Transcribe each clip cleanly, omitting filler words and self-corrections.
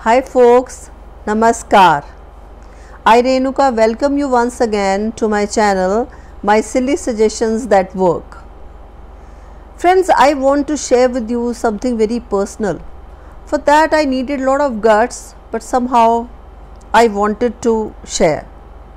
Hi folks, Namaskar. I Renuka welcome you once again to my channel, My Silly Suggestions That Work. Friends, I want to share with you something very personal. For that I needed a lot of guts, but somehow I wanted to share.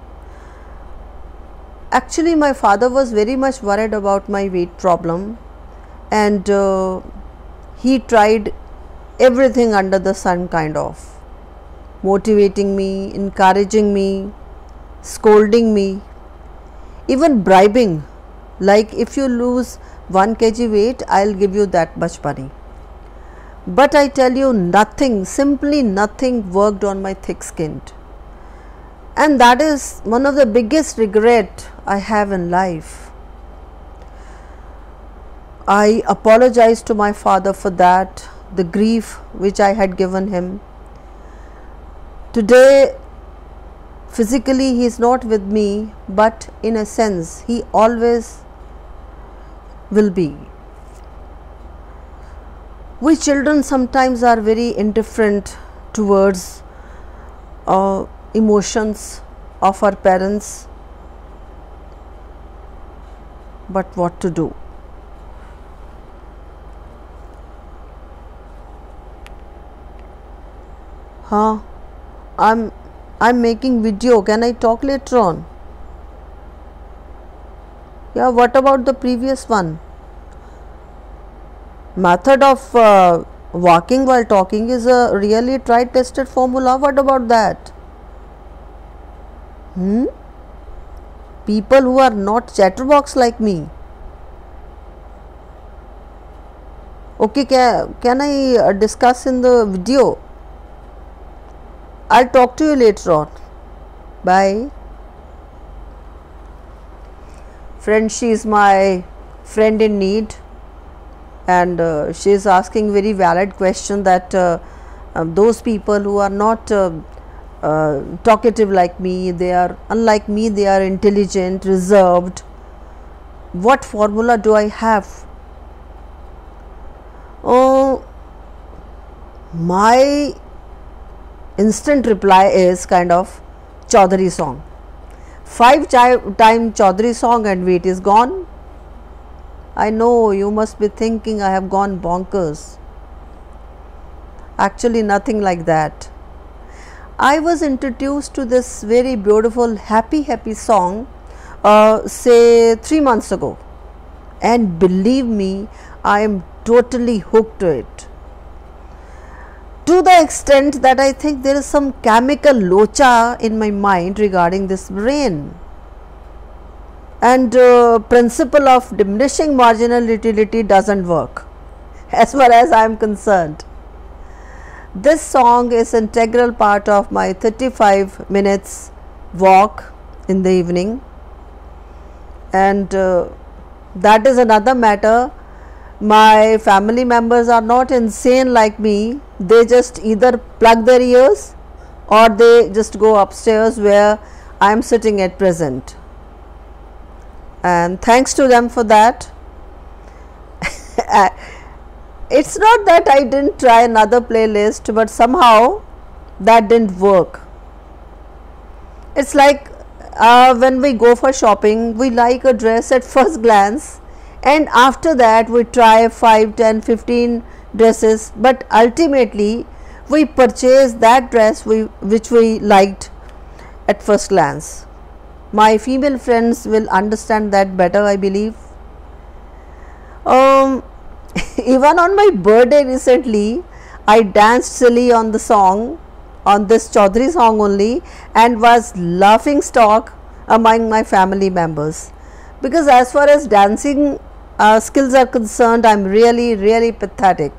Actually, my father was very much worried about my weight problem, and he tried everything under the sun, kind of motivating me, encouraging me, scolding me, even bribing, like if you lose 1 kg weight, I'll give you that much money. But I tell you, nothing, simply nothing worked on my thick skin. And that is one of the biggest regret I have in life. I apologize to my father for that, the grief which I had given him. Today, physically he is not with me, but in a sense he always will be. We children sometimes are very indifferent towards emotions of our parents, but what to do? I'm making video. Can I talk later on? Yeah, what about the previous one? Method of walking while talking is a really tried tested formula. What about that? People who are not chatterbox like me. Okay, can I discuss in the video? I'll talk to you later on. Bye. Friend, she is my friend in need, and she is asking very valid question that those people who are not talkative like me, they are unlike me, they are intelligent, reserved. What formula do I have? Oh, my instant reply is kind of Chaudhary song. 5-time Chaudhary song and weight is gone. I know you must be thinking I have gone bonkers. Actually, nothing like that. I was introduced to this very beautiful happy song say 3 months ago, and believe me, I am totally hooked to it. To the extent that I think there is some chemical locha in my mind regarding this brain. And principle of diminishing marginal utility doesn't work as far as I am concerned. This song is an integral part of my 35 minutes walk in the evening, and that is another matter. My family members are not insane like me. They just either plug their ears or they just go upstairs where I am sitting at present, and thanks to them for that. It's not that I didn't try another playlist, but somehow that didn't work. It's like when we go for shopping, we like a dress at first glance, and after that we try 5, 10, 15 dresses, but ultimately we purchase that dress which we liked at first glance. My female friends will understand that better, I believe. Even on my birthday recently, I danced silly on the song, on this Chaudhary song only, and was laughing stock among my family members, because as far as dancing skills are concerned, I am really pathetic.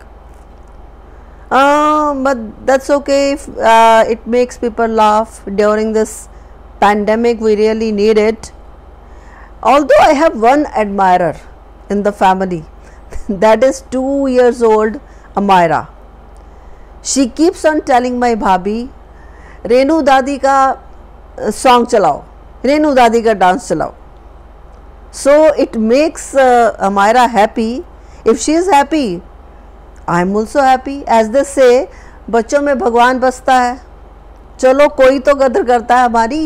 But that's okay if it makes people laugh during this pandemic. We really need it. Although I have one admirer in the family, that is 2 years old Amira. She keeps on telling my bhabhi, Renu Dadi ka song chalao, Renu Dadi ka dance chalao. So it makes Amira happy. If she is happy, I am also happy. As they say, बच्चों में भगवान बसता है, चलो कोई तो कदर करता है हमारी।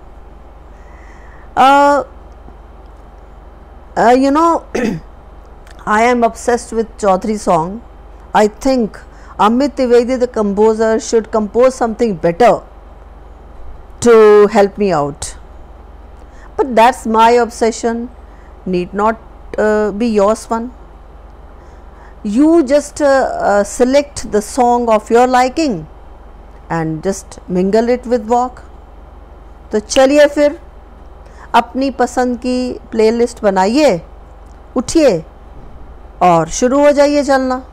You know, I am obsessed with Chaudhary song. I think Amit Trivedi, the composer, should compose something better to help me out. But that's my obsession, need not be yours one. You just select the song of your liking and just mingle it with walk. तो चलिए फिर अपनी पसंद की playlist बनाइए, उठिए और शुरू हो जाइए चलना।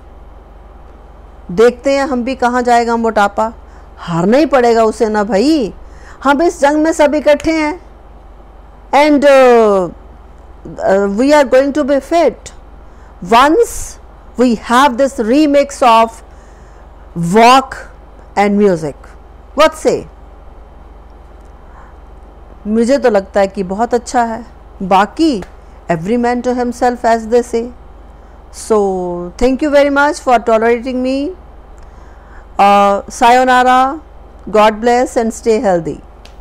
देखते हैं हम भी कहाँ जाएगा मोटापा, हारना ही पड़ेगा उसे ना भाई, हम इस जंग में सब इकट्ठे हैं। And we are going to be fit once we have this remix of walk and music. What say? मुझे तो लगता है कि बहुत अच्छा है, बाकी every man to himself as they say. So thank you very much for tolerating me. Sayonara, God bless and stay healthy.